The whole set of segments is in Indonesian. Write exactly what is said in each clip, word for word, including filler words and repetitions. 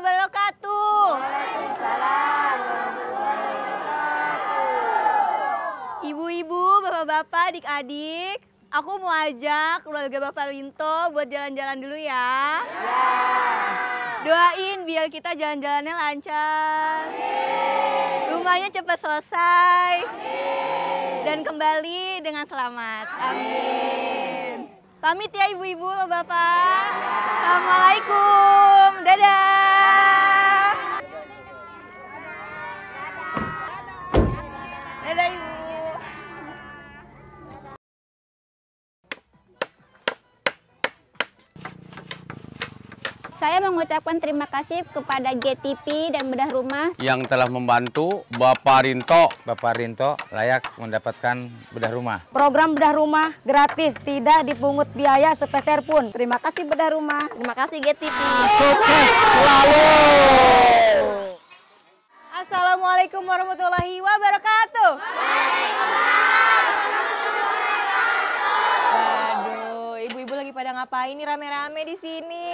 wabarakatuh. Waalaikumsalam warahmatullahi wabarakatuh. Ibu-ibu, bapak-bapak, adik-adik, aku mau ajak keluarga Bapak Rinto buat jalan-jalan dulu ya. Ya. Doain biar kita jalan-jalannya lancar. Amin. Rumahnya cepat selesai. Amin. Dan kembali dengan selamat. Amin. Pamit ya ibu-ibu, bapak. Assalamualaikum. Dadah. Dadah ibu. Saya mengucapkan terima kasih kepada G T P dan Bedah Rumah yang telah membantu Bapak Rinto. Bapak Rinto layak mendapatkan bedah rumah. Program bedah rumah gratis, tidak dipungut biaya sepeser pun. Terima kasih Bedah Rumah. Terima kasih G T P. Sukses selalu. Assalamualaikum warahmatullahi wabarakatuh. Waduh, ibu-ibu lagi pada ngapain nih rame-rame di sini?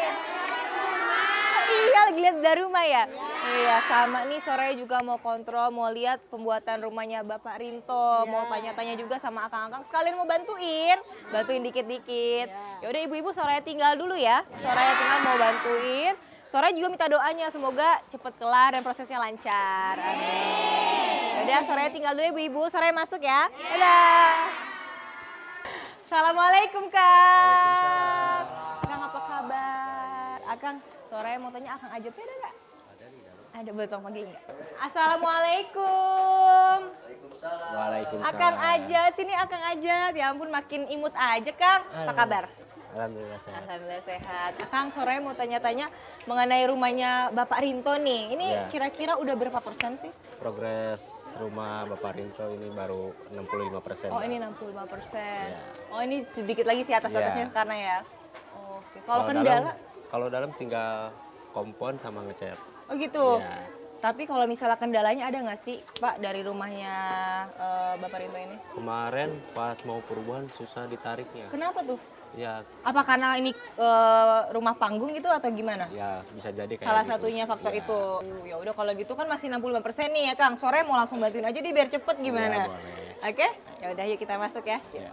Iya, lagi lihat bedah rumah ya? Iya, sama nih sore juga mau kontrol, mau lihat pembuatan rumahnya Bapak Rinto, mau tanya-tanya juga sama akang-akang, sekalian mau bantuin, bantuin dikit-dikit. Ya udah ibu-ibu sore tinggal dulu ya, sore tinggal mau bantuin. Sore juga minta doanya, semoga cepet kelar dan prosesnya lancar. Amin. Yaudah, sore tinggal dulu ibu-ibu, sore masuk ya. Dadah. Assalamualaikum Kang. Akang apa kabar? Akang, sore mau tanya Akang Ajatnya ada nggak? Ada di dalam. Ada, boleh tolong panggil nggak? Assalamualaikum. Waalaikumsalam. Akang Ajat, sini Akang Ajat. Ya ampun makin imut aja Kang. Apa kabar? Alhamdulillah sehat. Alhamdulillah sehat. Akang sore mau tanya-tanya mengenai rumahnya Bapak Rinto nih. Ini Ya. kira-kira udah berapa persen sih? Progres rumah Bapak Rinto ini baru enam puluh lima persen. Oh ini enam puluh lima persen. Ya. Oh ini sedikit lagi sih atas-atasnya Ya. karena ya. Oke. Kalau kendala? dalam, kalau dalam tinggal kompon sama ngecat. Oh gitu. Ya. Tapi kalau misalnya kendalanya ada nggak sih Pak dari rumahnya eh, Bapak Rinto ini? Kemarin pas mau perubahan susah ditariknya. Kenapa tuh? Ya, Apa karena ini eh, rumah panggung gitu atau gimana? ya bisa jadi kayak Salah gitu. satunya faktor Ya. itu. Uh, ya udah kalau gitu kan masih enam puluh lima persen nih ya Kang. Sore mau langsung bantuin aja deh biar cepet gimana? Ya, boleh. Oke? Ya udah yuk kita masuk ya. Ya.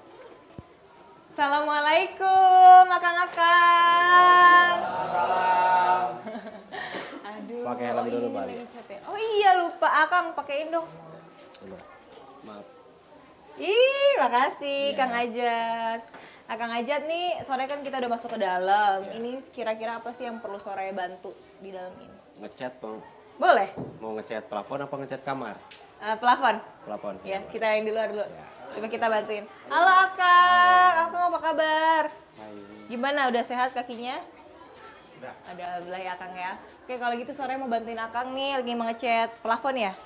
Assalamualaikum akang-akang. Aduh. Pakai helm oh dulu, ini Pak. lagi chat ya. Oh iya lupa Akang pakein dong. Coba. Maaf. Ih, makasih Ya. Kang Ajat. Akang Ajat nih, sore kan kita udah masuk ke dalam. Ya. Ini kira-kira apa sih yang perlu sore bantu di dalam ini? Ngecat mau, Boleh? mau ngecat plafon apa ngecat kamar? Eh, plafon. Plafon. Ya, kita yang di luar dulu. Ya. Coba kita bantuin. Halo Akang, Akang apa kabar? Hai. Gimana, udah sehat kakinya? Udah. Ada alhamdulillah ya Akang ya. Oke, kalau gitu sore mau bantuin Akang nih, lagi mau ngecat plafon ya?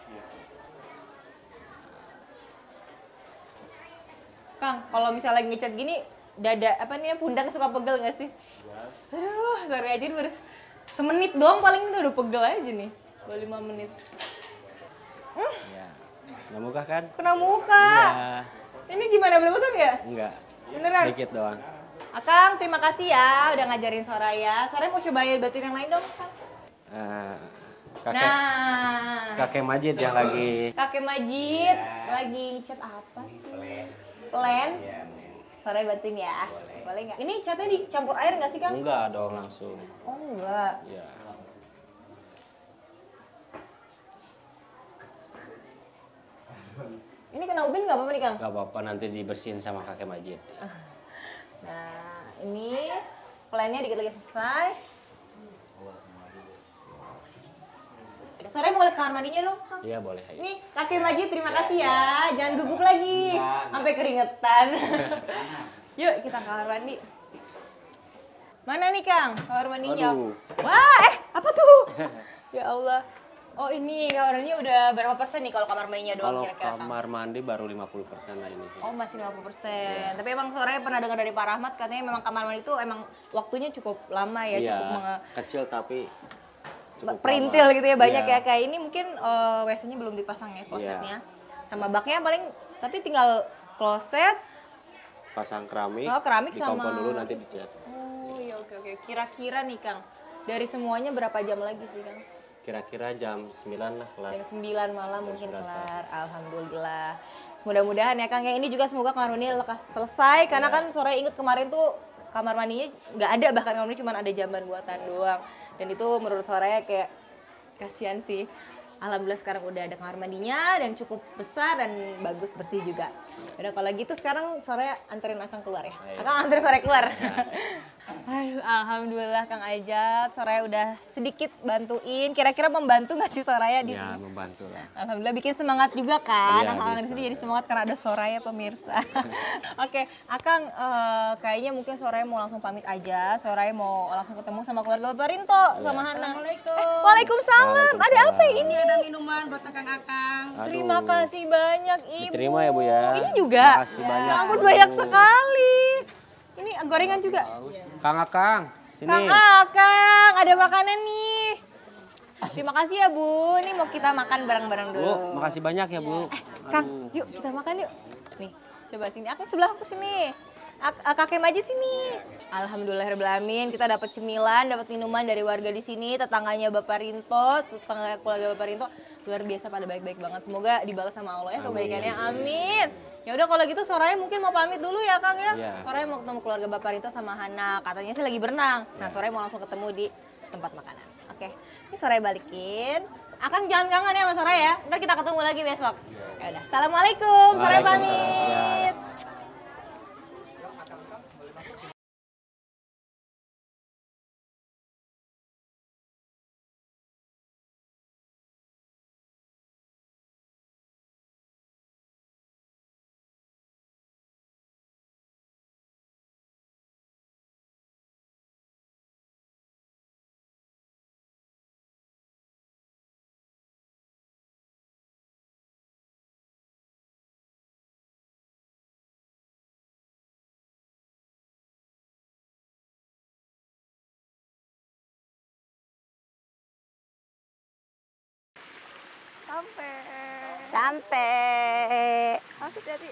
Kang, kalau misalnya lagi ngecat gini, dada apa nih pundaknya suka pegel nggak sih? Aduh, sore aja ini baru semenit doang paling itu udah pegel aja nih. dua puluh lima menit. Hmm, Ya. Nggak muka kan? kena muka. Iya. Ini gimana, belum betul ya? Enggak. Beneran? Dikit doang. Akang, terima kasih ya udah ngajarin Soraya. Soraya mau cobain bantuin yang lain dong, Kang. Eh, kakek, Nah, kakek Majid yang lagi kakek Majid lagi ngecat apa sih? Plan. Soraya bantuin ya. Boleh nggak? Ini catnya dicampur air nggak sih, Kang? enggak dong langsung. Oh, enggak. Ya. Ini kena ubin nggak apa-apa nih, Kang? Gak apa-apa nanti dibersihin sama kakek Majid. Nah, ini plannya dikit lagi selesai. Sore mau lihat kamar mandinya dong, Kang. Iya boleh. Ayo. Nih, kakek Majid terima kasih ya. Jangan gugup lagi. Sampai keringetan. Yuk, kita ke kamar mandi. Mana nih, Kang? Kamar mandinya. Aduh. Wah, eh, apa tuh? Ya Allah. Oh, ini kamar mandinya udah berapa persen nih kalau kamar mandinya doang Kalau kira-kira, Kang? kamar mandi baru lima puluh persen lah ini. Oh, masih lima puluh persen. Tapi emang sore pernah dengar dari Pak Rahmat katanya memang kamar mandi itu emang waktunya cukup lama ya, Iya, cukup menge- kecil tapi cukup perintil lama. gitu ya, banyak Iya. ya. Kayak ini mungkin uh, W C-nya belum dipasang ya klosetnya. Sama baknya paling tapi tinggal kloset. Pasang keramik, Oh, keramik dikompon sama- dulu nanti dicat. Oh, iya oke oke. Kira-kira nih, Kang. Dari semuanya berapa jam lagi sih Kang? Kira-kira jam sembilan lah kelar. Jam sembilan malam mungkin sembilan kelar. Alhamdulillah. Mudah-mudahan ya Kang, yang ini juga semoga kamar mandi lekas selesai. Karena kan sore inget kemarin tuh kamar mandinya nggak ada, bahkan kamar mandi cuma ada jamban buatan doang. Dan itu menurut Soraya kayak kasihan sih. Alhamdulillah sekarang udah ada kamar mandinya dan cukup besar dan bagus, bersih juga. Udah kalau gitu sekarang Soraya anterin Akang keluar ya. Akang anterin Soraya keluar. Aduh, alhamdulillah Kang Ajat, Soraya udah sedikit bantuin. Kira-kira membantu nggak sih Soraya di Ya, sini? membantu lah. Alhamdulillah bikin semangat juga kan. Iya, Akang di sini jadi semangat karena ada Soraya pemirsa. Oke, Akang eh, kayaknya mungkin Soraya mau langsung pamit aja. Soraya mau langsung ketemu sama keluarga Bapak Rinto sama Hana. Assalamualaikum. Eh, Waalaikumsalam. Ada apa ini? Ada minuman buat akang-akang. Terima kasih banyak Ibu. Diterima ya, Bu, ya. Ini juga. Makasih banyak, Ya ampun, Bu. banyak sekali. Ini gorengan juga. Kang Akang, sini. Kang Akang, ada makanan nih. Terima kasih ya Bu. Ini mau kita makan bareng-bareng dulu. Bu, makasih banyak ya, Bu. Kang, yuk kita makan yuk. Nih, coba sini. Aku sebelah aku sini. Ak- ak- Kakek Majid sini. Alhamdulillahirrahmanirrahim. Kita dapat cemilan, dapat minuman dari warga di sini, tetangganya Bapak Rinto, tetangga keluarga Bapak Rinto. Luar biasa, pada baik-baik banget. Semoga dibalas sama Allah ya kebaikannya. Amin. Ya udah kalau gitu Soraya mungkin mau pamit dulu ya Kang ya. Iya. Soraya mau ketemu keluarga Bapak Rinto sama Hana. Katanya sih lagi berenang. Nah, Soraya mau langsung ketemu di tempat makanan. Oke. Ini Soraya balikin. Akang jangan kangen ya sama Soraya ya. Ntar kita ketemu lagi besok. Ya udah. Assalamualaikum. Soraya pamit. Sampai. Sampai. Masuk jadi.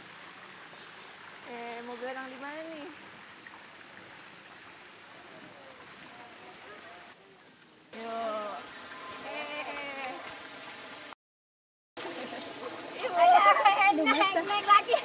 Eh, mau berenang di mana nih? Yuk. Eh. Naik, naik lagi.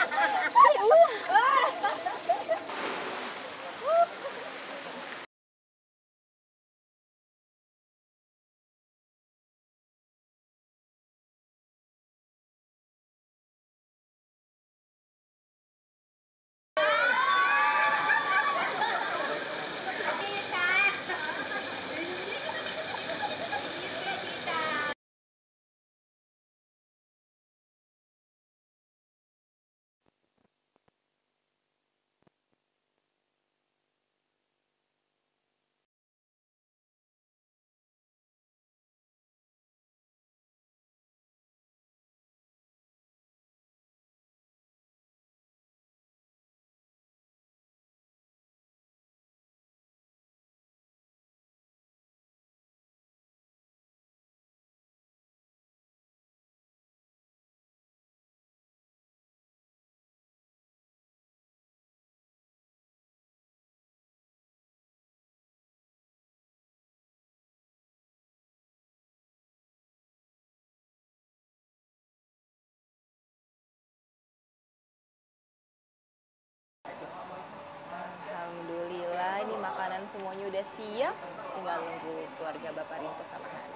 Alhamdulillah, ini makanan semuanya udah siap. Tinggal nunggu keluarga Bapak Rinto sama Hana.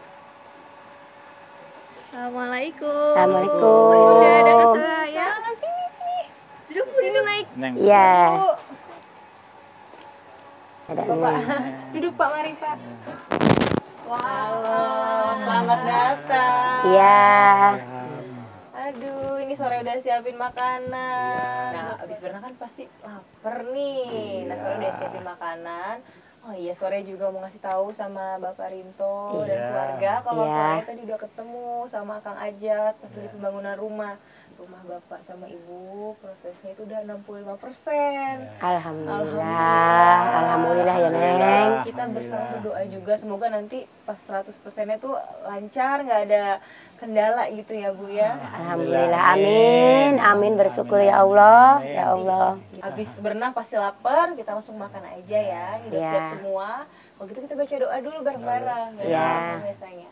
Assalamualaikum. Assalamualaikum. Udah ada Kak Soraya. Sini, sini. Duduk, sini naik. Iya. Bu. Ada Bapak, ini. duduk Pak, mari Pak. Halo, selamat datang. Iya. Aduh, ini sore udah siapin makanan. Nah, abis berenang kan pasti lapar nih. Nah, sore udah siapin makanan. Oh iya, sore juga mau ngasih tahu sama Bapak Rinto dan keluarga kalau Iya. sore tadi udah ketemu sama Kang Ajat pas lagi pembangunan rumah. Rumah Bapak sama Ibu prosesnya itu udah enam puluh lima persen. Alhamdulillah. Alhamdulillah ya, Neng. Kita bersama berdoa juga semoga nanti pas seratus persennya tuh lancar, nggak ada kendala gitu ya Bu ya. Alhamdulillah. Amin. Amin. Bersyukur ya Allah. Ya Allah. Habis berenang pasti lapar, kita langsung makan aja ya. Ini udah Iya. siap semua. Kalau gitu kita baca doa dulu bareng-bareng Ya. biasanya.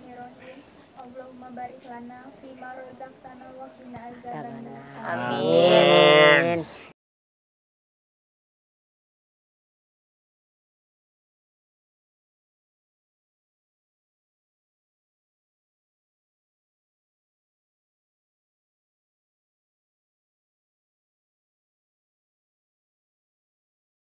Bismillahirrahmanirrahim. Allahumma barik lana fima razaqtana wa qina azabannar. Amin.